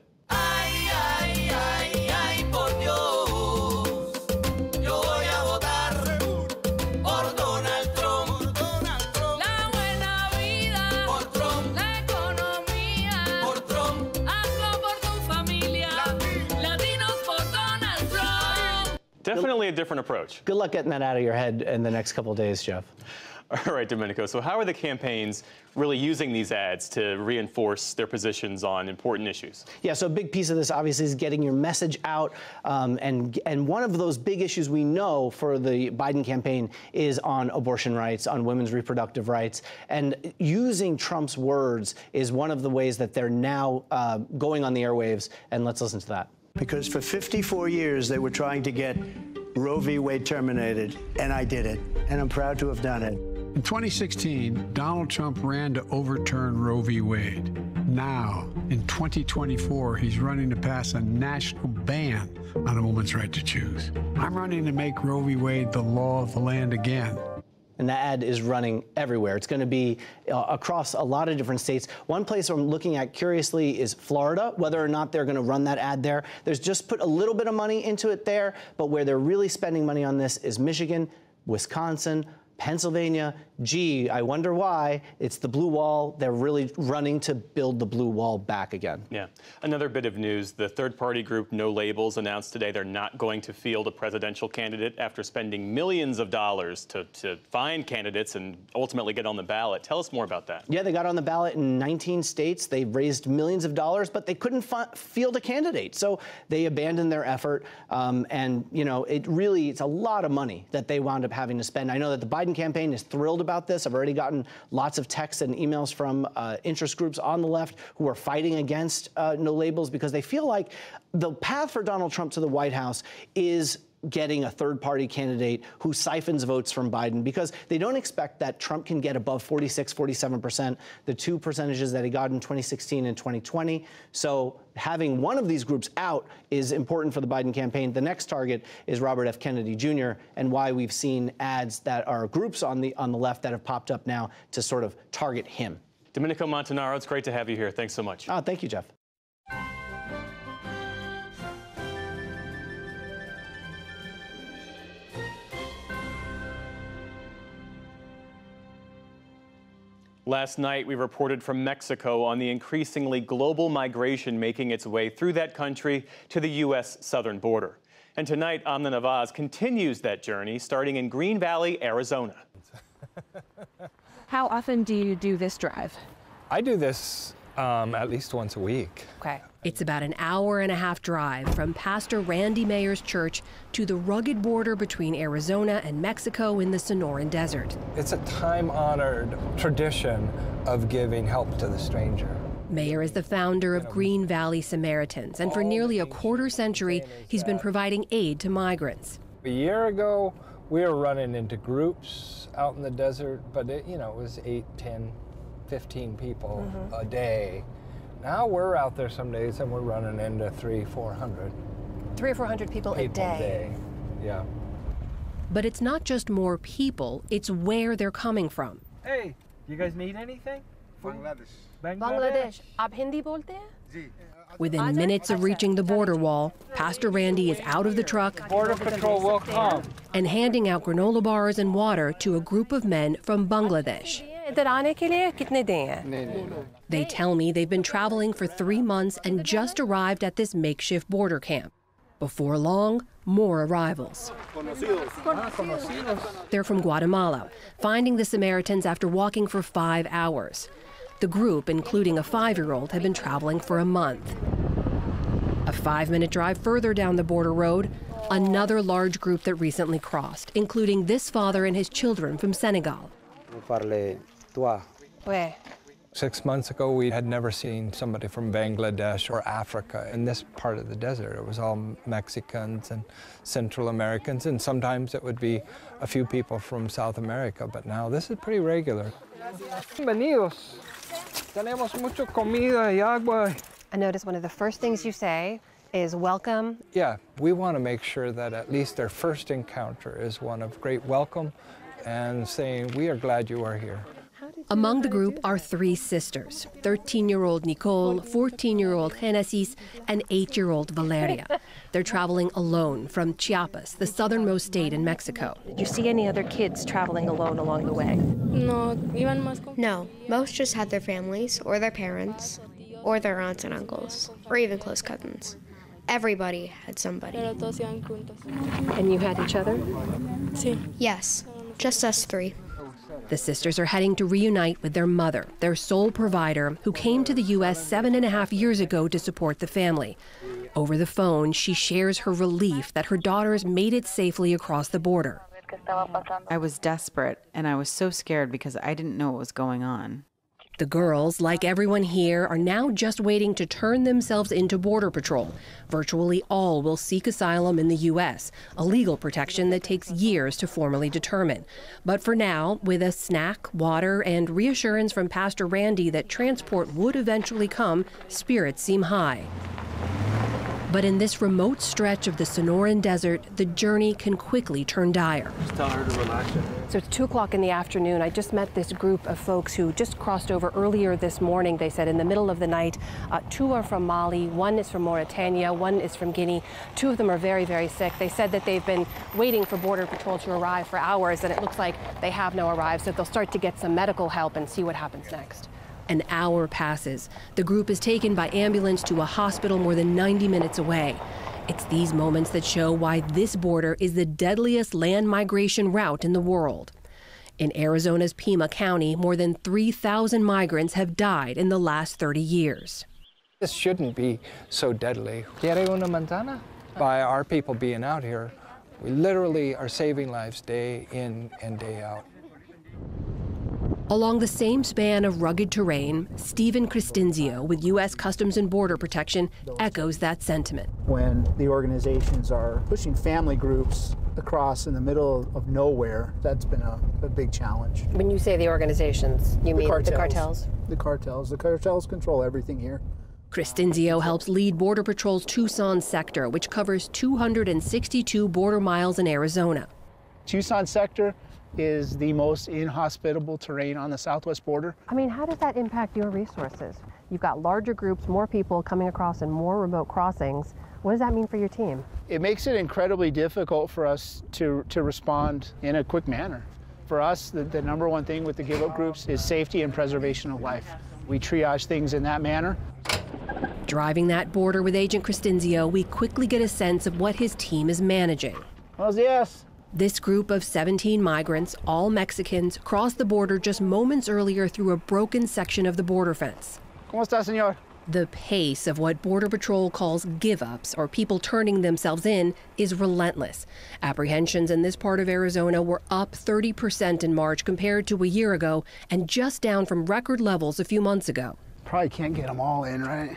Definitely a different approach. Good luck getting that out of your head in the next couple of days, Jeff. All right, Domenico. So how are the campaigns really using these ads to reinforce their positions on important issues? Yeah, so a big piece of this, obviously, is getting your message out. Um, and, and one of those big issues we know for the Biden campaign is on abortion rights, on women's reproductive rights. And using Trump's words is one of the ways that they're now uh, going on the airwaves. And let's listen to that. Because for fifty-four years, they were trying to get Roe v. Wade terminated, and I did it, and I'm proud to have done it. In twenty sixteen, Donald Trump ran to overturn Roe v. Wade. Now, in twenty twenty-four, he's running to pass a national ban on a woman's right to choose. I'm running to make Roe v. Wade the law of the land again. And that ad is running everywhere. It's going to be uh, across a lot of different states. One place I'm looking at curiously is Florida, whether or not they're going to run that ad there. There's just put a little bit of money into it there, but where they're really spending money on this is Michigan, Wisconsin, Pennsylvania, gee, I wonder why. It's the blue wall. They're really running to build the blue wall back again. Yeah. Another bit of news, the third-party group No Labels announced today they're not going to field a presidential candidate after spending millions of dollars to, to find candidates and ultimately get on the ballot. Tell us more about that. Yeah, they got on the ballot in nineteen states. They raised millions of dollars, but they couldn't field a candidate. So they abandoned their effort. Um, and, you know, it really, it's a lot of money that they wound up having to spend. I know that the Biden campaign is thrilled about this. I've already gotten lots of texts and emails from uh, interest groups on the left who are fighting against uh, No Labels because they feel like the path for Donald Trump to the White House is getting a third-party candidate who siphons votes from Biden, because they don't expect that Trump can get above forty-six, forty-seven percent, the two percentages that he got in twenty sixteen and twenty twenty. So having one of these groups out is important for the Biden campaign. The next target is Robert F. Kennedy Junior, and why we've seen ads that are groups on the on the left that have popped up now to sort of target him. Domenico Montanaro, it's great to have you here. Thanks so much. Oh, thank you, Jeff. Last night, we reported from Mexico on the increasingly global migration making its way through that country to the U S southern border. And tonight, Amna Nawaz continues that journey, starting in Green Valley, Arizona. How often do you do this drive? I do this um, at least once a week. Okay. It's about an hour and a half drive from Pastor Randy Mayer's church to the rugged border between Arizona and Mexico in the Sonoran Desert. It's a time-honored tradition of giving help to the stranger. Mayer is the founder of Green Valley Samaritans, and for nearly a quarter century, he's been providing aid to migrants. A year ago, we were running into groups out in the desert, but it, you know, it was eight, ten, fifteen people mm-hmm. a day. Now we're out there some days and we're running into three, four hundred. Three or four hundred people, people a day. A day, yeah. But it's not just more people, it's where they're coming from. Hey, you guys need anything? Bangladesh. Bangladesh. Ab Hindi bolte hai? Within minutes of reaching the border wall, Pastor Randy is out of the truck. Border Patrol will come. And handing out granola bars and water to a group of men from Bangladesh. They tell me they've been traveling for three months and just arrived at this makeshift border camp. Before long, more arrivals. They're from Guatemala, finding the Samaritans after walking for five hours. The group, including a five-year-old, had been traveling for a month. A five-minute drive further down the border road, another large group that recently crossed, including this father and his children from Senegal. Six months ago, we had never seen somebody from Bangladesh or Africa in this part of the desert. It was all Mexicans and Central Americans, and sometimes it would be a few people from South America, but now this is pretty regular. Bienvenidos. Tenemos mucha comida y agua. I notice one of the first things you say is welcome. Yeah, we want to make sure that at least their first encounter is one of great welcome and saying, we are glad you are here. Among the group are three sisters, thirteen-year-old Nicole, fourteen-year-old Genesis, and eight-year-old Valeria. They're traveling alone from Chiapas, the southernmost state in Mexico. Did you see any other kids traveling alone along the way? No, no, most just had their families, or their parents, or their aunts and uncles, or even close cousins. Everybody had somebody. And you had each other? Yes, just us three. The sisters are heading to reunite with their mother, their sole provider, who came to the U S seven and a half years ago to support the family. Over the phone, she shares her relief that her daughters made it safely across the border. I was desperate, and I was so scared because I didn't know what was going on. The girls, like everyone here, are now just waiting to turn themselves into Border Patrol. Virtually all will seek asylum in the U S, a legal protection that takes years to formally determine. But for now, with a snack, water, and reassurance from Pastor Randy that transport would eventually come, spirits seem high. But in this remote stretch of the Sonoran Desert, the journey can quickly turn dire. Just tell her to relax. So it's two o'clock in the afternoon. I just met this group of folks who just crossed over earlier this morning. They said in the middle of the night. Uh, two are from Mali, one is from Mauritania, one is from Guinea. Two of them are very, very sick. They said that they've been waiting for Border Patrol to arrive for hours, and it looks like they have now arrived, so they'll start to get some medical help and see what happens next. An hour passes. The group is taken by ambulance to a hospital more than ninety minutes away. It's these moments that show why this border is the deadliest land migration route in the world. In Arizona's Pima County, more than three thousand migrants have died in the last thirty years. This shouldn't be so deadly. Quiere una manzana? By our people being out here, we literally are saving lives day in and day out. Along the same span of rugged terrain, Stephen Cristinzio with U S Customs and Border Protection echoes that sentiment. When the organizations are pushing family groups across in the middle of nowhere, that's been a, a big challenge. When you say the organizations, you the mean cartels, the cartels? The cartels. The cartels control everything here. Cristinzio helps lead Border Patrol's Tucson sector, which covers two hundred sixty-two border miles in Arizona. Tucson sector is the most inhospitable terrain on the southwest border. I mean, how does that impact your resources? You've got larger groups, more people coming across in more remote crossings. What does that mean for your team? It makes it incredibly difficult for us to, to respond in a quick manner. For us, the, the number one thing with the Give Up groups is safety and preservation of life. We triage things in that manner. Driving that border with Agent Cristinzio, we quickly get a sense of what his team is managing. Buenos dias. This group of seventeen migrants, all Mexicans, crossed the border just moments earlier through a broken section of the border fence. ¿Cómo está, señor? The pace of what Border Patrol calls give-ups, or people turning themselves in, is relentless. Apprehensions in this part of Arizona were up thirty percent in March compared to a year ago, and just down from record levels a few months ago. Probably can't get them all in, right?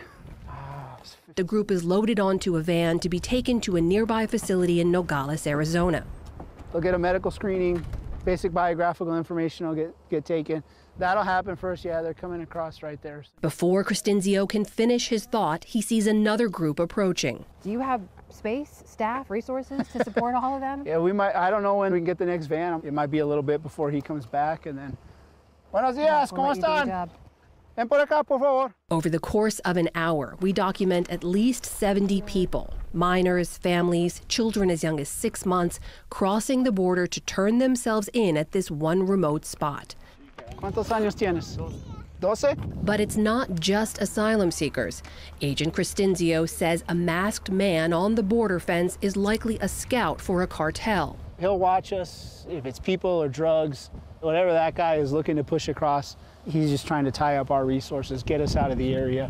The group is loaded onto a van to be taken to a nearby facility in Nogales, Arizona. They'll get a medical screening, basic biographical information will get, get taken. That'll happen first. Yeah, they're coming across right there. Before Cristinzio can finish his thought, he sees another group approaching. Do you have space, staff, resources to support all of them? Yeah, we might. I don't know when we can get the next van. It might be a little bit before he comes back, and then. Buenos dias, ¿cómo están? Ven por acá, por favor. Over the course of an hour, we document at least seventy people, minors, families, children as young as six months, crossing the border to turn themselves in at this one remote spot. ¿Cuántos años tienes? doce? But it's not just asylum seekers. Agent Cristinzio says a masked man on the border fence is likely a scout for a cartel. He'll watch us if it's people or drugs, whatever that guy is looking to push across. He's just trying to tie up our resources, get us out of the area.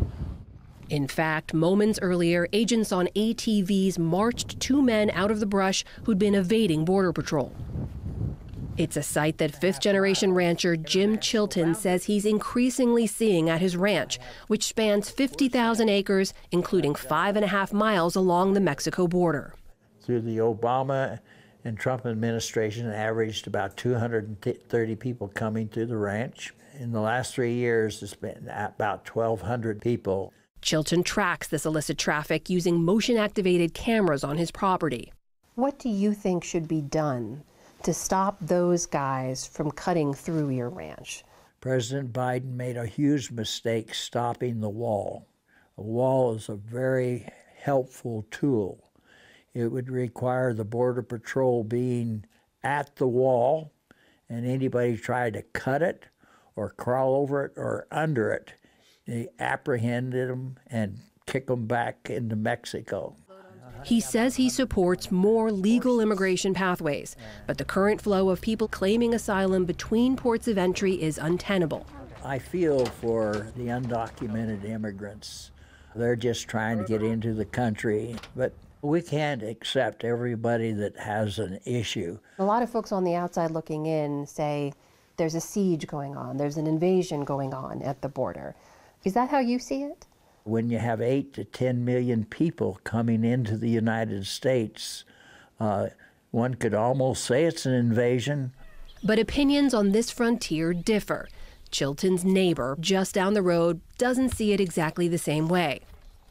In fact, moments earlier, agents on A T Vs marched two men out of the brush who'd been evading Border Patrol. It's a sight that fifth-generation rancher Jim Chilton says he's increasingly seeing at his ranch, which spans fifty thousand acres, including five and a half miles along the Mexico border. Through the Obama and Trump administration, averaged about two hundred thirty people coming through the ranch. In the last three years, it's been about twelve hundred people. Chilton tracks this illicit traffic using motion-activated cameras on his property. What do you think should be done to stop those guys from cutting through your ranch? President Biden made a huge mistake stopping the wall. A wall is a very helpful tool. It would require the Border Patrol being at the wall, and anybody trying to cut it or crawl over it or under it, they apprehended them and kick them back into Mexico. He says he supports more legal immigration pathways, but the current flow of people claiming asylum between ports of entry is untenable. I feel for the undocumented immigrants. They're just trying to get into the country, but we can't accept everybody that has an issue. A lot of folks on the outside looking in say there's a siege going on, there's an invasion going on at the border. Is that how you see it? When you have eight to ten million people coming into the United States, uh, one could almost say it's an invasion. But opinions on this frontier differ. Chilton's neighbor just down the road doesn't see it exactly the same way.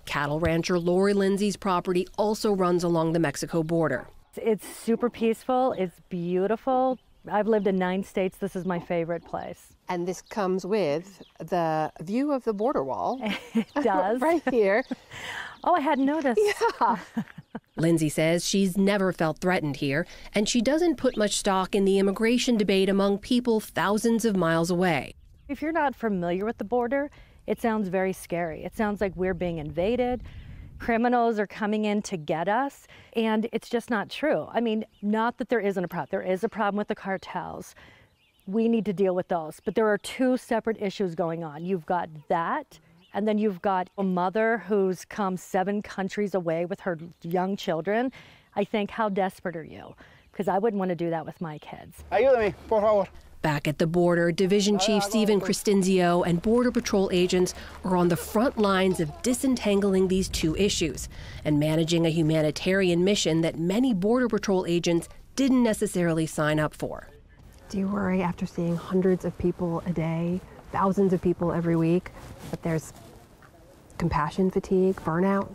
Cattle rancher Lori Lindsay's property also runs along the Mexico border. It's super peaceful. It's beautiful. I've lived in nine states. This is my favorite place. And this comes with the view of the border wall. It does. Right here. Oh, I hadn't noticed. Yeah. Lindsay says she's never felt threatened here, and she doesn't put much stock in the immigration debate among people thousands of miles away. If you're not familiar with the border, it sounds very scary. It sounds like we're being invaded. Criminals are coming in to get us, and it's just not true. I mean, not that there isn't a problem. There is a problem with the cartels. We need to deal with those. But there are two separate issues going on. You've got that, and then you've got a mother who's come seven countries away with her young children. I think, how desperate are you? Because I wouldn't want to do that with my kids. Ayúdame, por favor. Back at the border, Division Chief Stephen Crescenzio and Border Patrol agents are on the front lines of disentangling these two issues and managing a humanitarian mission that many Border Patrol agents didn't necessarily sign up for. Do you worry after seeing hundreds of people a day, thousands of people every week, that there's compassion fatigue, burnout?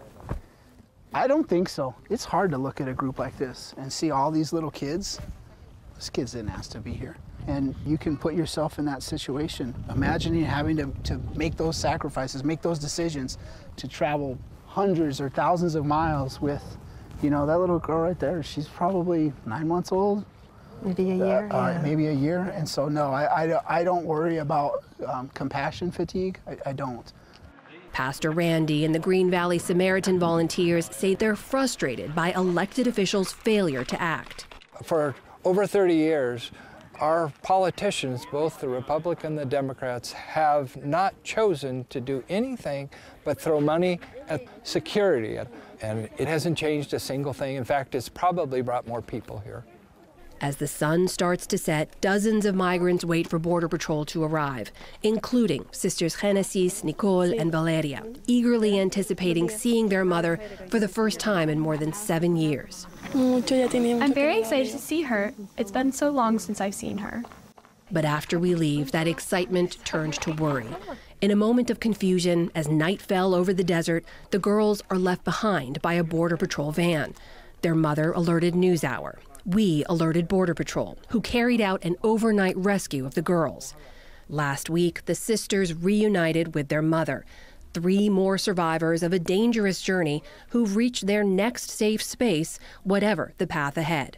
I don't think so. It's hard to look at a group like this and see all these little kids. These kids didn't ask to be here. And you can put yourself in that situation, imagining having to, to make those sacrifices, make those decisions to travel hundreds or thousands of miles with, you know, that little girl right there. She's probably nine months old. Maybe a year. Uh, uh, yeah. Maybe a year. And so, no, I, I, I don't worry about um, compassion fatigue. I, I don't. Pastor Randy and the Green Valley Samaritan volunteers say they're frustrated by elected officials' failure to act. For over thirty years, our politicians, both the Republicans and the Democrats, have not chosen to do anything but throw money at security. And it hasn't changed a single thing. In fact, it's probably brought more people here. As the sun starts to set, dozens of migrants wait for Border Patrol to arrive, including Sisters Genesis, Nicole, and Valeria, eagerly anticipating seeing their mother for the first time in more than seven years. I'm very excited to see her. It's been so long since I've seen her. But after we leave, that excitement turned to worry. In a moment of confusion, as night fell over the desert, the girls are left behind by a Border Patrol van. Their mother alerted NewsHour. We alerted Border Patrol, who carried out an overnight rescue of the girls. Last week, the sisters reunited with their mother. Three more survivors of a dangerous journey who've reached their next safe space, whatever the path ahead.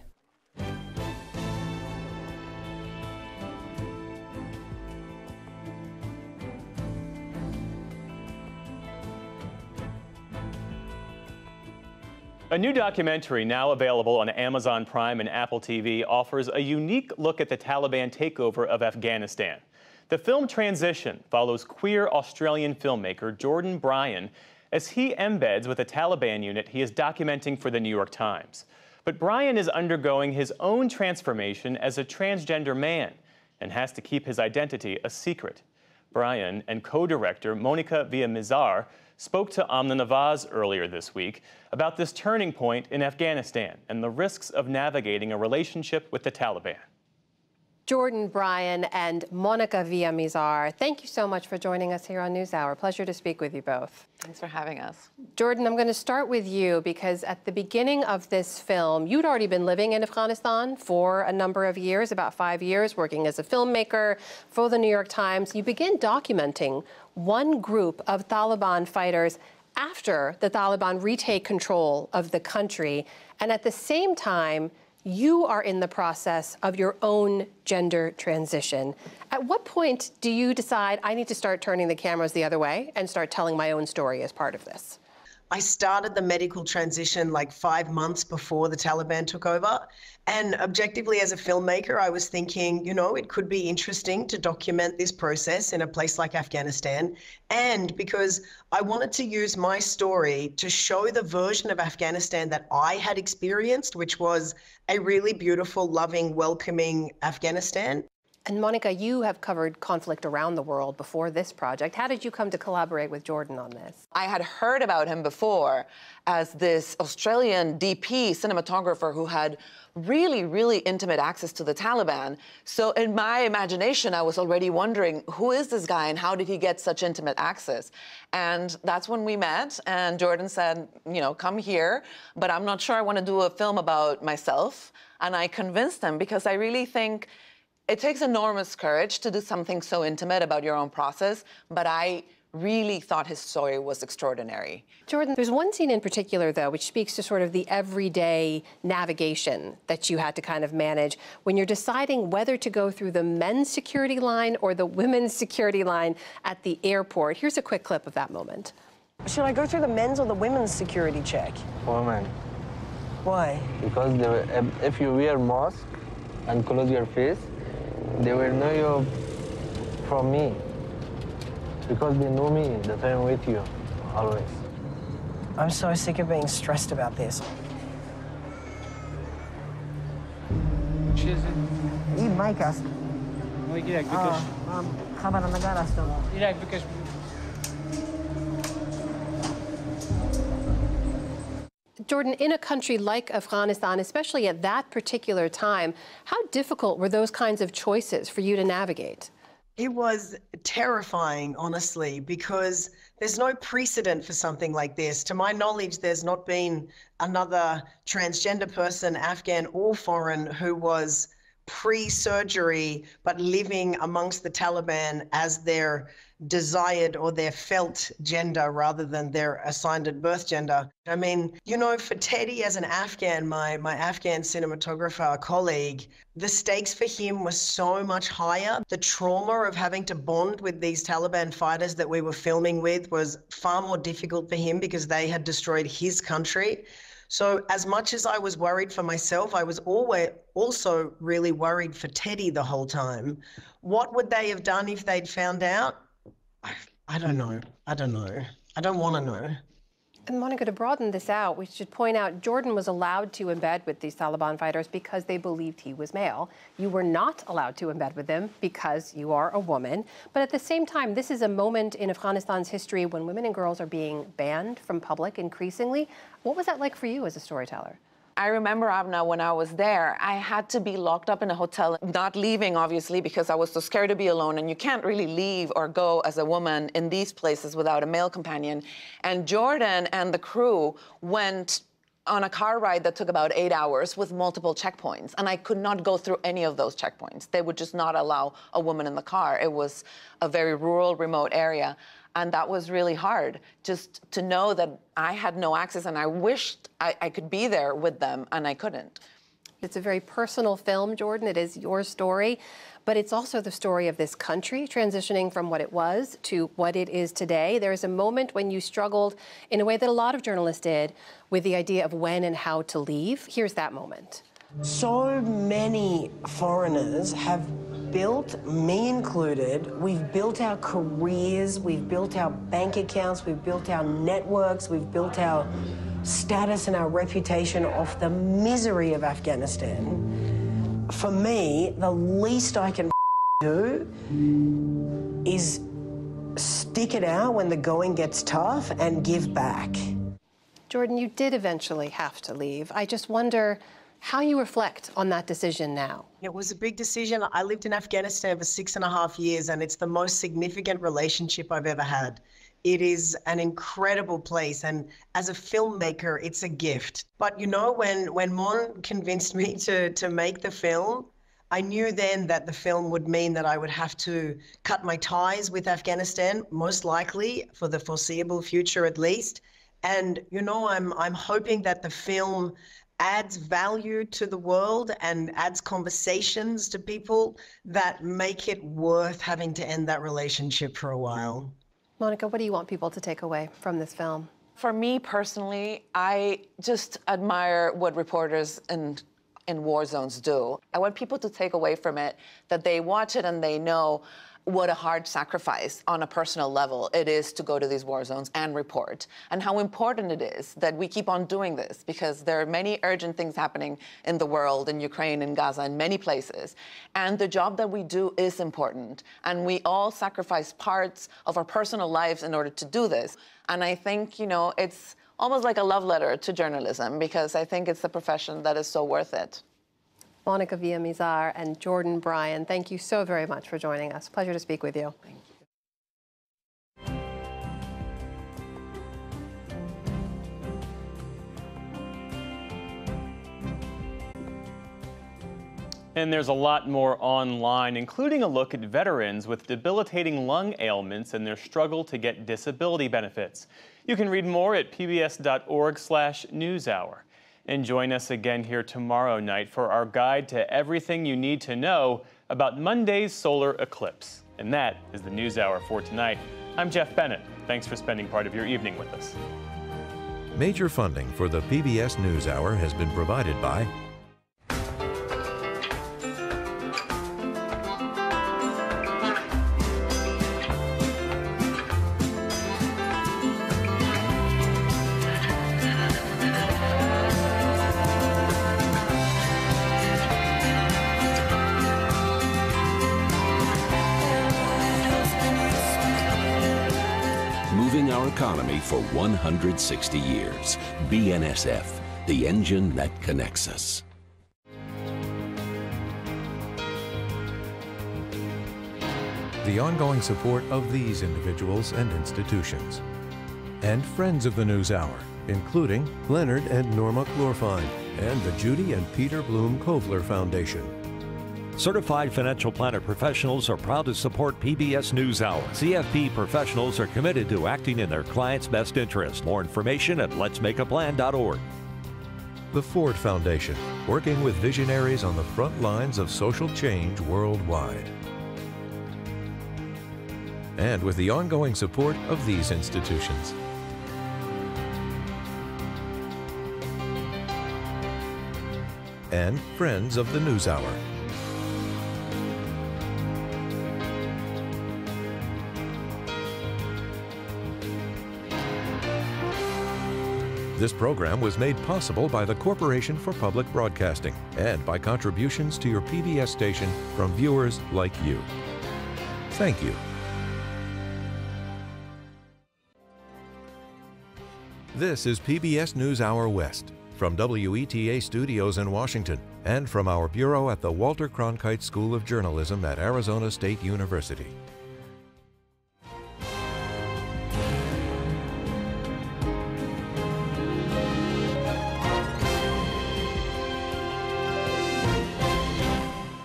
A new documentary now available on Amazon Prime and Apple T V offers a unique look at the Taliban takeover of Afghanistan. The film Transition follows queer Australian filmmaker Jordan Bryan as he embeds with a Taliban unit he is documenting for the New York Times. But Bryan is undergoing his own transformation as a transgender man and has to keep his identity a secret. Bryan and co-director Monica Villamizar spoke to Amna Nawaz earlier this week about this turning point in Afghanistan and the risks of navigating a relationship with the Taliban. Jordan Bryan and Monica Villamizar, thank you so much for joining us here on NewsHour. Pleasure to speak with you both. Thanks for having us. Jordan, I'm going to start with you because at the beginning of this film, you'd already been living in Afghanistan for a number of years, about five years, working as a filmmaker for the New York Times. You begin documenting one group of Taliban fighters after the Taliban retake control of the country, and at the same time, you are in the process of your own gender transition. At what point do you decide, I need to start turning the cameras the other way and start telling my own story as part of this? I started the medical transition like five months before the Taliban took over. And objectively, as a filmmaker, I was thinking, you know, it could be interesting to document this process in a place like Afghanistan. And because I wanted to use my story to show the version of Afghanistan that I had experienced, which was a really beautiful, loving, welcoming Afghanistan. And Monica, you have covered conflict around the world before this project. How did you come to collaborate with Jordan on this? I had heard about him before as this Australian D P cinematographer who had really, really intimate access to the Taliban. So in my imagination, I was already wondering, who is this guy and how did he get such intimate access? And that's when we met, and Jordan said, you know, come here, but I'm not sure I want to do a film about myself. And I convinced him because I really think it takes enormous courage to do something so intimate about your own process, but I really thought his story was extraordinary. Jordan, there's one scene in particular, though, which speaks to sort of the everyday navigation that you had to kind of manage when you're deciding whether to go through the men's security line or the women's security line at the airport. Here's a quick clip of that moment. Should I go through the men's or the women's security check? Women. Why? Because they will, if, if you wear mask and close your face, they will know you from me. Because they know me, that I'm with you, always. I'm so sick of being stressed about this. این مایک است. مایک یک بکش. من خبرنگار هستم. یک بکش. Jordan, in a country like Afghanistan, especially at that particular time, how difficult were those kinds of choices for you to navigate? It was terrifying, honestly, because there's no precedent for something like this. To my knowledge, there's not been another transgender person, Afghan or foreign, who was pre-surgery but living amongst the Taliban as their desired or their felt gender rather than their assigned at birth gender. I mean, you know, for Teddy as an Afghan, my, my Afghan cinematographer colleague, the stakes for him were so much higher. The trauma of having to bond with these Taliban fighters that we were filming with was far more difficult for him because they had destroyed his country. So as much as I was worried for myself, I was always also really worried for Teddy the whole time. What would they have done if they'd found out? I don't know. I don't know. I don't want to know. And Monica, to broaden this out, we should point out Jordan was allowed to embed with these Taliban fighters because they believed he was male. You were not allowed to embed with them because you are a woman. But at the same time, this is a moment in Afghanistan's history when women and girls are being banned from public increasingly. What was that like for you as a storyteller? I remember, Abna, when I was there, I had to be locked up in a hotel, not leaving, obviously, because I was so scared to be alone. And you can't really leave or go as a woman in these places without a male companion. And Jordan and the crew went on a car ride that took about eight hours with multiple checkpoints. And I could not go through any of those checkpoints. They would just not allow a woman in the car. It was a very rural, remote area. And that was really hard, just to know that I had no access and I wished I, I could be there with them and I couldn't. It's a very personal film, Jordan. It is your story, but it's also the story of this country transitioning from what it was to what it is today. There is a moment when you struggled in a way that a lot of journalists did with the idea of when and how to leave. Here's that moment. So many foreigners have built, me included, we've built our careers, we've built our bank accounts, we've built our networks, we've built our status and our reputation off the misery of Afghanistan. For me, the least I can do is stick it out when the going gets tough and give back. Jordan, you did eventually have to leave. I just wonder how you reflect on that decision now. It was a big decision. I lived in Afghanistan for six and a half years, and it's the most significant relationship I've ever had. It is an incredible place, and as a filmmaker, it's a gift. But you know, when, when Mon convinced me to, to make the film, I knew then that the film would mean that I would have to cut my ties with Afghanistan, most likely for the foreseeable future at least. And you know, I'm, I'm hoping that the film adds value to the world and adds conversations to people that make it worth having to end that relationship for a while. Monica, what do you want people to take away from this film? For me personally, I just admire what reporters in, in war zones do. I want people to take away from it that they watch it and they know what a hard sacrifice on a personal level it is to go to these war zones and report, and how important it is that we keep on doing this, because there are many urgent things happening in the world, in Ukraine, in Gaza, in many places. And the job that we do is important, and we all sacrifice parts of our personal lives in order to do this. And I think, you know, it's almost like a love letter to journalism, because I think it's a profession that is so worth it. Monica Villamizar, and Jordan Bryan. Thank you so very much for joining us. Pleasure to speak with you. Thank you. And there's a lot more online, including a look at veterans with debilitating lung ailments and their struggle to get disability benefits. You can read more at p b s dot org slash newshour. And join us again here tomorrow night for our guide to everything you need to know about Monday's solar eclipse. And that is the NewsHour for tonight. I'm Jeff Bennett. Thanks for spending part of your evening with us. Major funding for the P B S NewsHour has been provided by our economy for one hundred sixty years. B N S F, the engine that connects us. The ongoing support of these individuals and institutions. And friends of the NewsHour, including Leonard and Norma Glorfine and the Judy and Peter Bloom Kovler Foundation. Certified financial planner professionals are proud to support P B S NewsHour. C F P professionals are committed to acting in their clients' best interest. More information at lets make a plan dot org. The Ford Foundation, working with visionaries on the front lines of social change worldwide. And with the ongoing support of these institutions. And friends of the NewsHour. This program was made possible by the Corporation for Public Broadcasting and by contributions to your P B S station from viewers like you. Thank you. This is P B S NewsHour West from W E T A Studios in Washington and from our bureau at the Walter Cronkite School of Journalism at Arizona State University.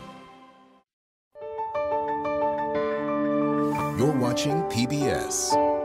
You're watching P B S.